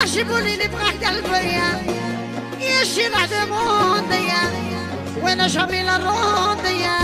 جيبولي اللي بغى قلبي يا شي بعد مونديا وانا جميلة الروندية